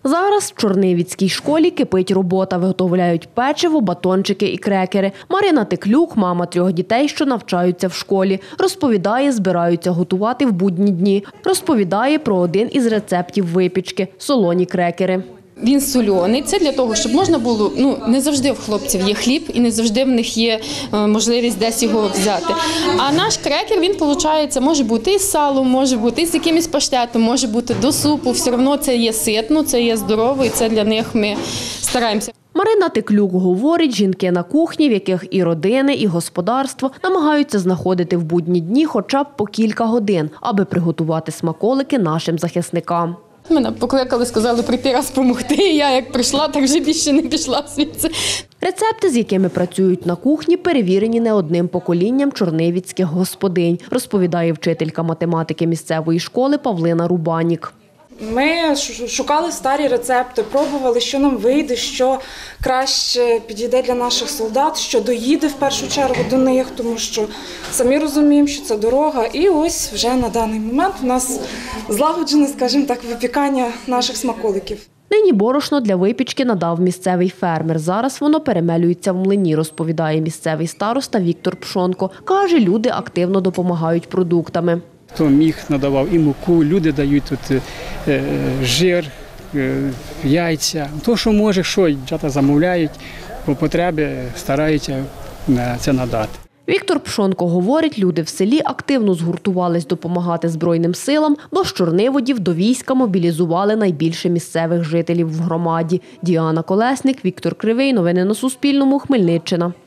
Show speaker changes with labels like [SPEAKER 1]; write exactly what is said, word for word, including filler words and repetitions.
[SPEAKER 1] Зараз в Чорнивіцькій школі кипить робота. Виготовляють печиво, батончики і крекери. Марина Теклюк – мама трьох дітей, що навчаються в школі. Розповідає, збираються готувати в будні дні. Розповідає про один із рецептів випічки – солоні крекери.
[SPEAKER 2] Він соляний. Це для того, щоб можна було, ну, не завжди в хлопців є хліб і не завжди в них є можливість десь його взяти. А наш крекер, він, виходить, може бути із салом, може бути із якимось паштетом, може бути до супу. Все одно це є ситно, це є здорово і це для них ми стараємося.
[SPEAKER 1] Марина Теклюк говорить, жінки на кухні, в яких і родини, і господарство, намагаються знаходити в будні дні хоча б по кілька годин, аби приготувати смаколики нашим захисникам.
[SPEAKER 2] Мене покликали, сказали прийти раз допомогти. Я як прийшла, так вже більше не пішла звідси.
[SPEAKER 1] Рецепти, з якими працюють на кухні, перевірені не одним поколінням чорнивіцьких господинь, розповідає вчителька математики місцевої школи Павлина Рубанік.
[SPEAKER 3] Ми шукали старі рецепти, пробували, що нам вийде, що краще підійде для наших солдат, що доїде в першу чергу до них, тому що самі розуміємо, що це дорога. І ось вже на даний момент у нас злагоджене, скажімо так, випікання наших смаколиків.
[SPEAKER 1] Нині борошно для випічки надав місцевий фермер. Зараз воно перемелюється в млині, розповідає місцевий староста Віктор Пшонко. Каже, люди активно допомагають продуктами.
[SPEAKER 4] Хто міг, надавав і муку, люди дають тут е, жир, е, яйця. То, що може, що дівчата замовляють, по потребі стараються це надати.
[SPEAKER 1] Віктор Пшонко говорить, люди в селі активно згуртувались допомагати Збройним силам, бо з Чорниводів до війська мобілізували найбільше місцевих жителів в громаді. Діана Колесник, Віктор Кривий. Новини на Суспільному. Хмельниччина.